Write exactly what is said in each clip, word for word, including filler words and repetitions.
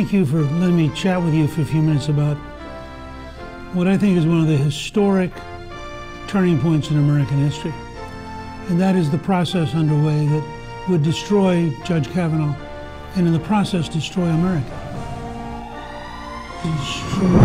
thank you for letting me chat with you for a few minutes about what I think is one of the historic turning points in American history. And that is the process underway that would destroy Judge Kavanaugh and in the process destroy America. Destroy.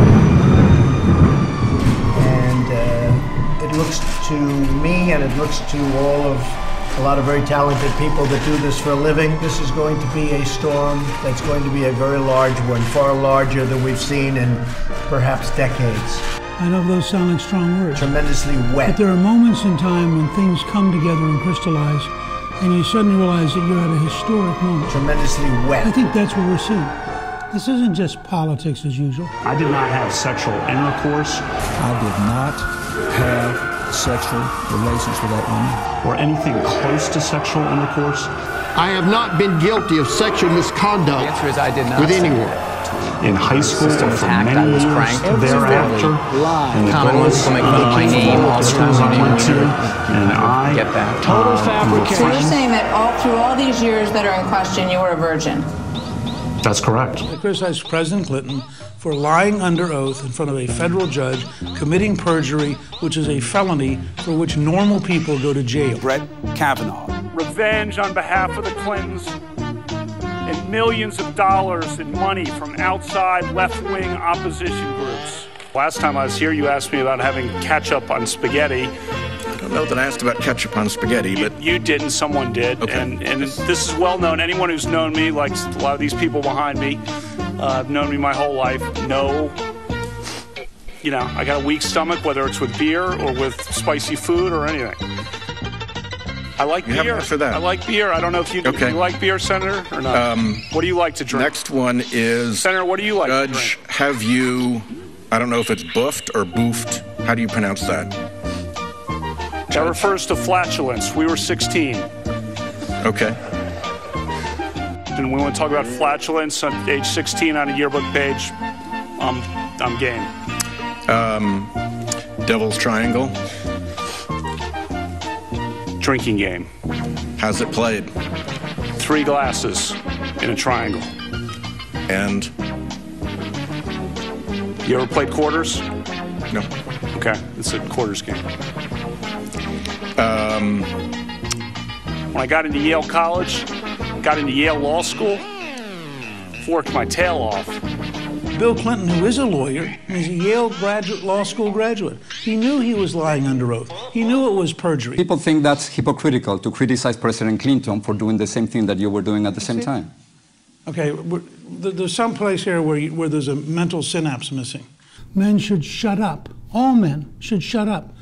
And uh, it looks to me and it looks to all of a lot of very talented people that do this for a living. This is going to be a storm that's going to be a very large one, far larger than we've seen in perhaps decades. I know those sound like strong words. Tremendously wet. But there are moments in time when things come together and crystallize, and you suddenly realize that you're at a historic moment. Tremendously wet. I think that's what we're seeing. This isn't just politics as usual. I did not have sexual intercourse. I did not have sexual relations with that woman. Or anything close to sexual intercourse. I have not been guilty of sexual misconduct the answer is I did not with anyone. In high school or for many years thereafter, in the girls' my name, all the schools I went to, and I get that. Total fabrication. So you're saying that all through all these years that are in question, you were a virgin? That's correct. I criticized President Clinton for lying under oath in front of a federal judge, committing perjury, which is a felony for which normal people go to jail. Brett Kavanaugh. Revenge on behalf of the Clintons and millions of dollars in money from outside left-wing opposition groups. Last time I was here, you asked me about having ketchup on spaghetti. I don't know that I asked about ketchup on spaghetti, you, but... You didn't, someone did. Okay. And, and this is well known. Anyone who's known me, like a lot of these people behind me, uh, have known me my whole life, know, you know, I got a weak stomach, whether it's with beer or with spicy food or anything. I like you beer. You haven't for that. I like beer. I don't know if you, okay. you like beer, Senator, or not. Um, what do you like to drink? Next one is... Senator, what do you like Judge, to drink? have you... I don't know if it's boofed or boofed. How do you pronounce that? That refers to flatulence. We were sixteen. Okay. And we want to talk about flatulence on age sixteen on a yearbook page. I'm, I'm game. Um, Devil's Triangle. Drinking game. How's it played? Three glasses in a triangle. And? You ever played quarters? No. Okay, it's a quarters game. Um, when I got into Yale College, got into Yale Law School, worked my tail off. Bill Clinton, who is a lawyer, is a Yale graduate, law school graduate. He knew he was lying under oath. He knew it was perjury. People think that's hypocritical to criticize President Clinton for doing the same thing that you were doing at the same time. Okay, there's some place here where, you, where there's a mental synapse missing. Men should shut up. All men should shut up.